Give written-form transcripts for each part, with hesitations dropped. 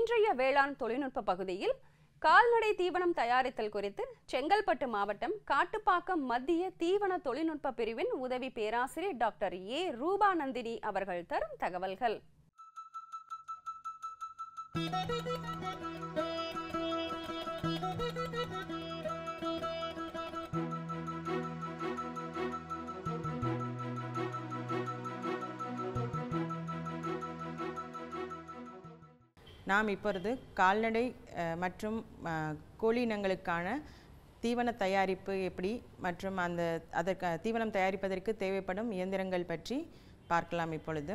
இன்றைய வேளாண் தொழில்நுட்ப பகுதியில் கால்நடை தீவனம் தயாரித்தல் குறித்து செங்கல்பட்டு மாவட்டம் காட்டுப்பாக்கம் மத்திய தீவன தொழில்நுட்ப பிரிவின் உதவி பேராசிரியர் டாக்டர் ஏ ரூபாநந்தினி அவர்கள் தரும் தகவல்கள். நாம் இப்பொழுது கால்நடை மற்றும் கோழி இனங்களுக்கான தீவன தயாரிப்பு எப்படி மற்றும் அதற்கு தீவனம் தயாரிப்பதற்கு தேவைப்படும் இயந்திரங்கள் பற்றி பார்க்கலாம். இப்பொழுது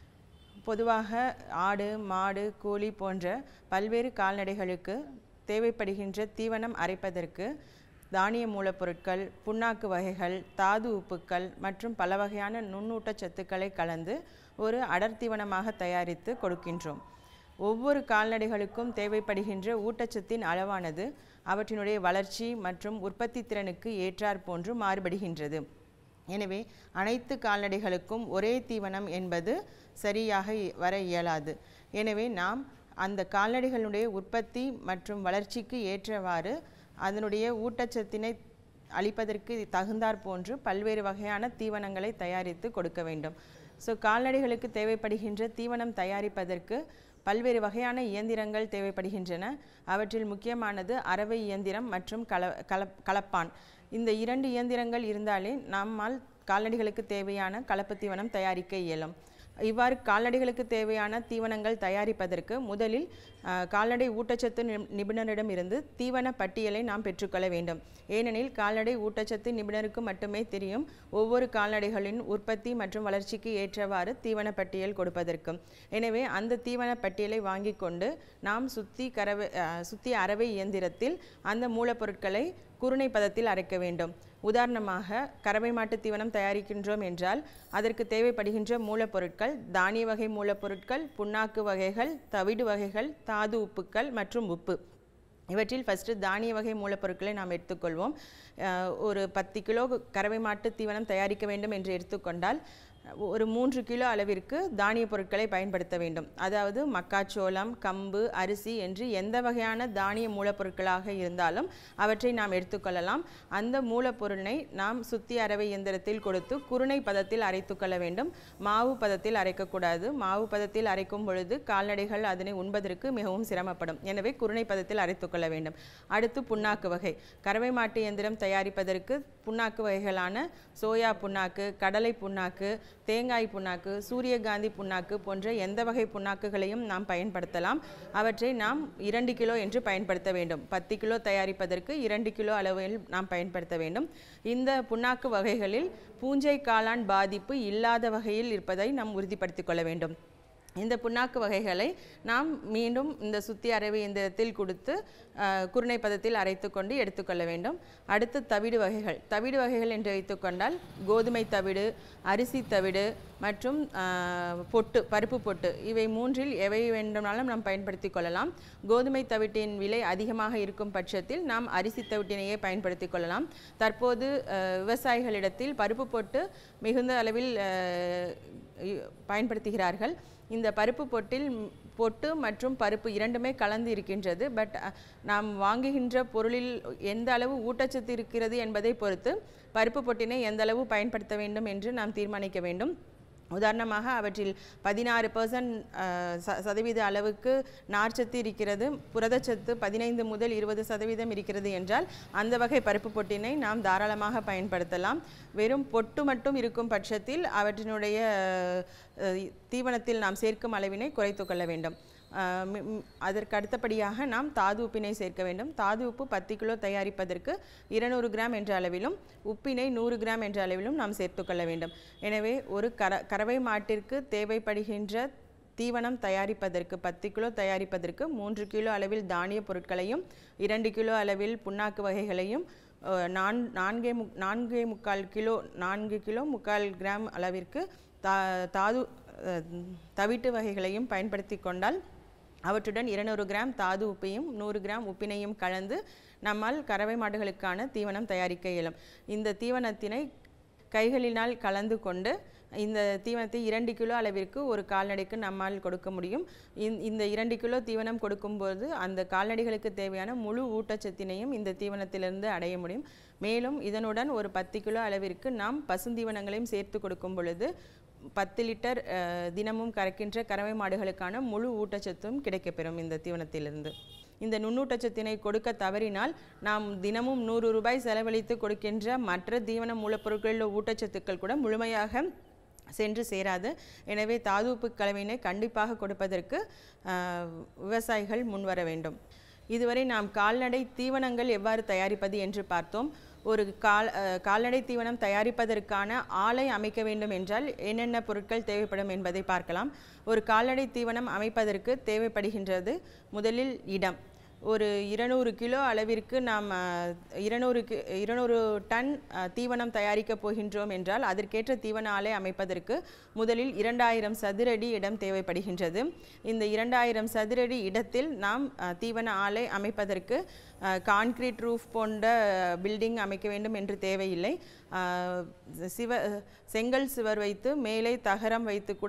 பொதுவாக ஆடு, மாடு, கோழி போன்ற பல்வேறு கால்நடைகளுக்கு தேவைப்படுகின்ற தீவனம் அரைப்பதற்கு தானிய மூலப்பொருட்கள், புண்ணாக்கு வகைகள், தாது உப்புக்கள் மற்றும் பல வகையான நுண்ணூட்டச்சத்துக்களை கலந்து ஒரு அடர் தீவனமாக தயாரித்து கொடுக்கின்றோம். ஒவ்வொரு கால்நடைகளுக்கும் தேவைப்படுகின்ற ஊட்டச்சத்தின் அளவானது அவற்றினுடைய வளர்ச்சி மற்றும் உற்பத்தி திறனுக்கு ஏற்றாற் போன்று மாறுபடுகின்றது. எனவே அனைத்து கால்நடைகளுக்கும் ஒரே தீவனம் என்பது சரியாக வர இயலாது. எனவே நாம் அந்த கால்நடைகளுடைய உற்பத்தி மற்றும் வளர்ச்சிக்கு ஏற்றவாறு அதனுடைய ஊட்டச்சத்தினை அளிப்பதற்கு தகுந்தாற் போன்று பல்வேறு வகையான தீவனங்களை தயாரித்து கொடுக்க வேண்டும். கால்நடைகளுக்கு தேவைப்படுகின்ற தீவனம் தயாரிப்பதற்கு பல்வேறு வகையான இயந்திரங்கள் தேவைப்படுகின்றன. அவற்றில் முக்கியமானது அரவை இயந்திரம் மற்றும் கலப்பான். இந்த இரண்டு இயந்திரங்கள் இருந்தாலே நம்மால் கால்நடைகளுக்கு தேவையான கலப்பு தீவனம் தயாரிக்க இயலும். இவ்வாறு கால்நடைகளுக்கு தேவையான தீவனங்கள் தயாரிப்பதற்கு முதலில் கால்நடை ஊட்டச்சத்து நிபுணரிடமிருந்து தீவன பட்டியலை நாம் பெற்றுக்கொள்ள வேண்டும். ஏனெனில் கால்நடை ஊட்டச்சத்து நிபுணருக்கு மட்டுமே தெரியும் ஒவ்வொரு கால்நடைகளின் உற்பத்தி மற்றும் வளர்ச்சிக்கு ஏற்றவாறு தீவன பட்டியல் கொடுப்பதற்கு. எனவே அந்த தீவன பட்டியலை வாங்கி கொண்டு நாம் சுத்தி அரவை இயந்திரத்தில் அந்த மூலப்பொருட்களை குருணை பதத்தில் அரைக்க வேண்டும். உதாரணமாக கறவை மாட்டு தீவனம் தயாரிக்கின்றோம் என்றால் அதற்கு தேவைப்படுகின்ற மூலப்பொருட்கள் தானிய வகை மூலப்பொருட்கள், புண்ணாக்கு வகைகள், தவிடு வகைகள், தாது உப்புக்கள் மற்றும் உப்பு. இவற்றில் ஃபஸ்ட்டு தானிய வகை மூலப்பொருட்களை நாம் எடுத்துக்கொள்வோம். ஒரு 10 கிலோ கறவை மாட்டு தீவனம் தயாரிக்க வேண்டும் என்று எடுத்துக்கொண்டால் ஒரு 3 கிலோ அளவிற்கு தானிய பொருட்களை பயன்படுத்த வேண்டும். அதாவது மக்காச்சோளம், கம்பு, அரிசி என்று எந்த வகையான தானிய மூலப்பொருட்களாக இருந்தாலும் அவற்றை நாம் எடுத்துக்கொள்ளலாம். அந்த மூலப்பொருளை நாம் சுத்தி அரவை இயந்திரத்தில் கொடுத்து குருணை பதத்தில் அரைத்து கொள்ள வேண்டும். மாவு பதத்தில் அரைக்கக்கூடாது. மாவு பதத்தில் அரைக்கும் பொழுது கால்நடைகள் அதனை உண்பதற்கு மிகவும் சிரமப்படும். எனவே குருணை பதத்தில் அரைத்து கொள்ள வேண்டும். அடுத்து புண்ணாக்கு வகை. கறவை மாட்டு இயந்திரம் தயாரிப்பதற்கு புண்ணாக்கு வகைகளான சோயா புண்ணாக்கு, கடலை புண்ணாக்கு, தேங்காய் புண்ணாக்கு, சூரியகாந்தி புண்ணாக்கு போன்ற எந்த வகை புண்ணாக்குகளையும் நாம் பயன்படுத்தலாம். அவற்றை நாம் 2 கிலோ என்று பயன்படுத்த வேண்டும். 10 கிலோ தயாரிப்பதற்கு 2 கிலோ அளவில் நாம் பயன்படுத்த வேண்டும். இந்த புண்ணாக்கு வகைகளில் பூஞ்சை காளான் பாதிப்பு இல்லாத வகையில் இருப்பதை நாம் உறுதிப்படுத்திக் கொள்ள வேண்டும். இந்த புண்ணாக்கு வகைகளை நாம் மீண்டும் இந்த சுத்தி அரவை இயந்திரத்தில் கொடுத்து குருணை பதத்தில் அரைத்து கொண்டு எடுத்துக்கொள்ள வேண்டும். அடுத்து தவிடு வகைகள். தவிடு வகைகள் என்று வைத்துக்கொண்டால் கோதுமை தவிடு, அரிசி தவிடு மற்றும் பருப்பு பொட்டு, இவை மூன்றில் எவை வேண்டுமானாலும் நாம் பயன்படுத்தி கொள்ளலாம். கோதுமை தவிட்டின் விலை அதிகமாக இருக்கும் பட்சத்தில் நாம் அரிசி தவிட்டினையே பயன்படுத்தி கொள்ளலாம். தற்போது விவசாயிகளிடத்தில் பருப்பு பொட்டு மிகுந்த அளவில் பயன்படுத்துகிறார்கள். இந்த பருப்பு பொட்டு மற்றும் பருப்பு இரண்டுமே கலந்து இருக்கின்றது. பட் நாம் வாங்குகின்ற பொருளில் எந்த அளவு ஊட்டச்சத்து இருக்கிறது என்பதை பொறுத்து பருப்பு பொட்டினை எந்த அளவு பயன்படுத்த வேண்டும் என்று நாம் தீர்மானிக்க வேண்டும். உதாரணமாக அவற்றில் 16% அளவுக்கு நார்ச்சத்து இருக்கிறது, புரதச்சத்து 15 முதல் 20% இருக்கிறது என்றால் அந்த வகை பருப்பு பொட்டினை நாம் தாராளமாக பயன்படுத்தலாம். வெறும் பொட்டு மட்டும் இருக்கும் பட்சத்தில் அவற்றினுடைய தீவனத்தில் நாம் சேர்க்கும் அளவினை குறைத்து கொள்ள வேண்டும். அதற்கு அடுத்தபடியாக நாம் தாது உப்பினை சேர்க்க வேண்டும். தாது உப்பு 10 கிலோ தயாரிப்பதற்கு 200 கிராம் என்ற அளவிலும் உப்பினை 100 கிராம் என்ற அளவிலும் நாம் சேர்த்துக்கொள்ள வேண்டும். எனவே ஒரு கறவை மாட்டிற்கு தேவைப்படுகின்ற தீவனம் தயாரிப்பதற்கு 10 கிலோ தயாரிப்பதற்கு 3 கிலோ அளவில் தானிய பொருட்களையும் 2 கிலோ அளவில் புண்ணாக்கு வகைகளையும் 4 கிலோ 3/4 கிராம் அளவிற்கு தவிட்டு வகைகளையும் பயன்படுத்தி கொண்டால் அவற்றுடன் 200 கிராம் தாது உப்பையும் 100 கிராம் உப்பினையும் கலந்து நம்மால் கறவை மாடுகளுக்கான தீவனம் தயாரிக்க இயலும். இந்த தீவனத்தினை கைகளினால் கலந்து கொண்டு இந்த தீவனத்தை 2 கிலோ அளவிற்கு ஒரு கால்நடைக்கு நம்மால் கொடுக்க முடியும். இந்த 2 கிலோ தீவனம் கொடுக்கும்போது அந்த கால்நடைகளுக்கு தேவையான முழு ஊட்டச்சத்தினையும் இந்த தீவனத்திலிருந்து அடைய முடியும். மேலும் இதனுடன் ஒரு 10 கிலோ அளவிற்கு நாம் பசுந்தீவனங்களையும் சேர்த்து கொடுக்கும் பொழுது 10 லிட்டர் தினமும் கறக்கின்ற கறவை மாடுகளுக்கான முழு ஊட்டச்சத்தும் கிடைக்கப்பெறும் இந்த தீவனத்திலிருந்து. இந்த நுண்ணூட்டச்சத்தினை கொடுக்க தவறினால் நாம் தினமும் 100 ரூபாய் செலவழித்து கொடுக்கின்ற மற்ற தீவன மூலப்பொருட்களில் உள்ள ஊட்டச்சத்துக்கள் கூட முழுமையாக சென்று சேராது. எனவே தாதுப்பு கலவையினை கண்டிப்பாக கொடுப்பதற்கு விவசாயிகள் முன்வர வேண்டும். இதுவரை நாம் கால்நடை தீவனங்கள் எவ்வாறு தயாரிப்பது என்று பார்த்தோம். ஒரு கால்நடை தீவனம் தயாரிப்பதற்கான ஆலை அமைக்க வேண்டும் என்றால் என்னென்ன பொருட்கள் தேவைப்படும் என்பதை பார்க்கலாம். ஒரு கால்நடை தீவனம் அமைப்பதற்கு தேவைப்படுகின்றது முதலில் இடம். ஒரு 200 கிலோ அளவிற்கு நாம் 200 டன் தீவனம் தயாரிக்கப் போகின்றோம் என்றால் அதற்கேற்ற தீவன ஆலை அமைப்பதற்கு முதலில் 2000 சதுரடி இடம் தேவைப்படுகின்றது. இந்த 2000 சதுரடி இடத்தில் நாம் தீவன ஆலை அமைப்பதற்கு கான்கிரீட் ரூஃப் போன்ற பில்டிங் அமைக்க வேண்டும் என்று தேவையில்லை. செங்கல் சுவர் வைத்து மேலே தகரம் வைத்து கூட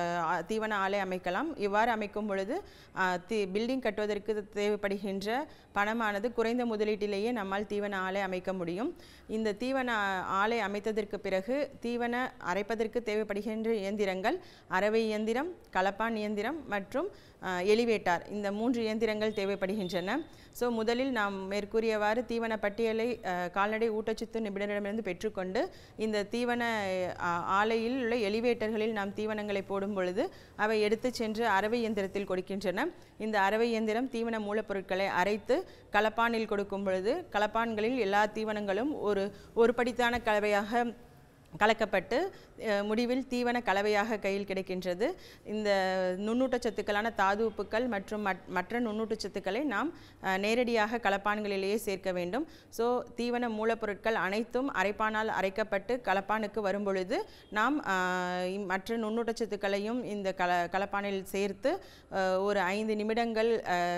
தீவன ஆலை அமைக்கலாம். இவ்வாறு அமைக்கும் பொழுது பில்டிங் கட்டுவதற்கு தேவைப்படுகின்ற பணமானது குறைந்த முதலீட்டிலேயே நம்மால் தீவன ஆலை அமைக்க முடியும். இந்த தீவன ஆலை அமைத்ததற்கு பிறகு தீவன அரைப்பதற்கு தேவைப்படுகின்ற இயந்திரங்கள் அரவை இயந்திரம், கலப்பான் இயந்திரம் மற்றும் எலிவேட்டார், இந்த 3 இயந்திரங்கள் தேவைப்படுகின்றன. ஸோ முதலில் நாம் மேற்கூறியவாறு தீவன பட்டியலை கால்நடை ஊட்டச்சத்து நிபுணரிடமிருந்து பெற்றுக்கொண்டு இந்த தீவன ஆலையில் உள்ள எலிவேட்டர்களில் நாம் தீவனங்களை போடும் பொழுது அவை எடுத்து சென்று அரவை இயந்திரத்தில் கொடுக்கின்றன. இந்த அரவை இயந்திரம் தீவன மூலப்பொருட்களை அரைத்து கலப்பானில் கொடுக்கும் பொழுது கலப்பான்களில் எல்லா தீவனங்களும் ஒரு படித்தான கலவையாக கலக்கப்பட்டு முடிவில் தீவன கலவையாக கையில் கிடைக்கின்றது. இந்த நுண்ணூட்டச்சத்துக்களான தாது உப்புக்கள் மற்றும் மற்ற நுண்ணூட்டச்சத்துக்களை நாம் நேரடியாக கலப்பான்களிலேயே சேர்க்க வேண்டும். ஸோ தீவன மூலப்பொருட்கள் அனைத்தும் அரைப்பானால் அரைக்கப்பட்டு கலப்பானுக்கு வரும்பொழுது நாம் மற்ற நுண்ணூட்டச்சத்துக்களையும் இந்த கலப்பானில் சேர்த்து ஒரு 5 நிமிடங்கள்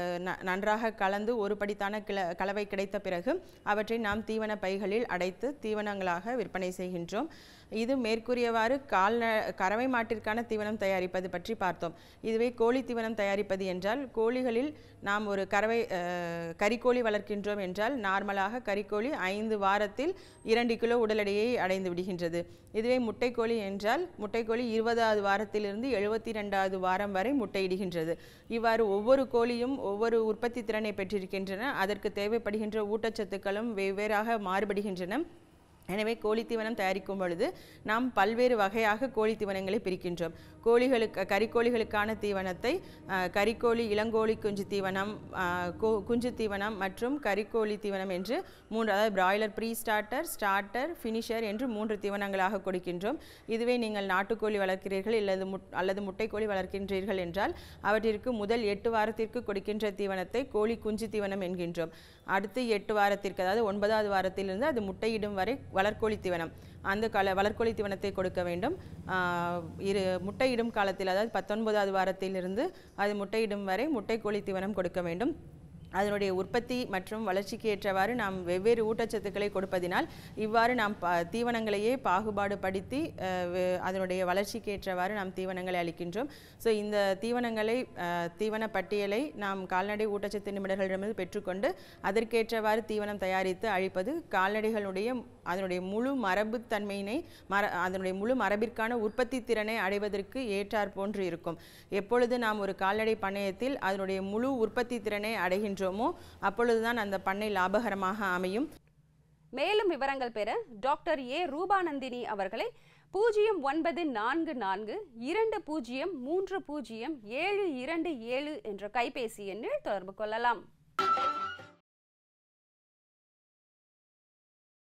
நன்றாக கலந்து ஒரு படித்தான கலவை கிடைத்த பிறகு அவற்றை நாம் தீவன பைகளில் அடைத்து தீவனங்களாக விற்பனை செய்கின்றோம். இது மேற்கூறியவாறு கறவை மாட்டிற்கான தீவனம் தயாரிப்பது பற்றி பார்த்தோம். இதுவே கோழி தீவனம் தயாரிப்பது என்றால் கோழிகளில் நாம் ஒரு கறிக்கோழி வளர்க்கின்றோம் என்றால் நார்மலாக கறிக்கோழி 5 வாரத்தில் 2 கிலோ உடல் எடையை அடைந்து விடுகின்றது. இதுவே முட்டைக்கோழி என்றால் முட்டைக்கோழி 20வது வாரத்திலிருந்து 72வது வாரம் வரை முட்டையிடுகின்றது. இவ்வாறு ஒவ்வொரு கோழியும் ஒவ்வொரு உற்பத்தி திறனை பெற்றிருக்கின்றன. அதற்கு தேவைப்படுகின்ற ஊட்டச்சத்துக்களும் வெவ்வேறாக மாறுபடுகின்றன. எனவே கோழி தீவனம் தயாரிக்கும் பொழுது நாம் பல்வேறு வகையாக கோழி தீவனங்களை பிரிக்கின்றோம். கறிக்கோழிகளுக்கான தீவனத்தை கறிக்கோழி இளங்கோழி குஞ்சு தீவனம், குஞ்சு தீவனம் மற்றும் கறிக்கோழி தீவனம் என்று 3, அதாவது broiler pre starter, starter, finisher என்று 3 தீவனங்களாக கொடுக்கின்றோம். இதுவே நீங்கள் நாட்டுக்கோழி வளர்க்கிறீர்கள் அல்லது முட்டைக்கோழி வளர்க்கின்றீர்கள் என்றால் அவற்றிற்கு முதல் 8 வாரத்திற்கு கொடுக்கின்ற தீவனத்தை கோழி குஞ்சு தீவனம் என்கின்றோம். அடுத்து 8 வாரத்திற்கு, அதாவது 9வது வாரத்திலிருந்து அது முட்டையிடும் வரை வளர்க்கோழி தீவனம், அந்த வளர்க்கோழி தீவனத்தை கொடுக்க வேண்டும். முட்டையிடும் காலத்தில், அதாவது 19வது வாரத்திலிருந்து அது முட்டையிடும் வரை முட்டைக்கோழி தீவனம் கொடுக்க வேண்டும். அதனுடைய உற்பத்தி மற்றும் வளர்ச்சிக்கு ஏற்றவாறு நாம் வெவ்வேறு ஊட்டச்சத்துக்களை கொடுப்பதினால் இவ்வாறு நாம் தீவனங்களையே பாகுபாடு படுத்தி அதனுடைய வளர்ச்சிக்கு ஏற்றவாறு நாம் தீவனங்களை அளிக்கின்றோம். ஸோ இந்த தீவன பட்டியலை நாம் கால்நடை ஊட்டச்சத்து நிபுணர்களிடமிருந்து பெற்றுக்கொண்டு அதற்கேற்றவாறு தீவனம் தயாரித்து அளிப்பது அதனுடைய முழு மரபுத்தன்மையினை அதனுடைய முழு மரபிற்கான உற்பத்தி திறனை அடைவதற்கு ஏற்றார் போன்று இருக்கும். எப்பொழுது நாம் ஒரு கால்நடை பண்ணையத்தில் அதனுடைய முழு உற்பத்தி திறனை அடைகின்றோமோ அப்பொழுதுதான் அந்த பண்ணை லாபகரமாக அமையும். மேலும் விவரங்கள் பெற டாக்டர் ஏ ரூபாநந்தினி அவர்களை 0944 20300727 என்ற கைபேசி எண்ணில் தொடர்பு கொள்ளலாம்.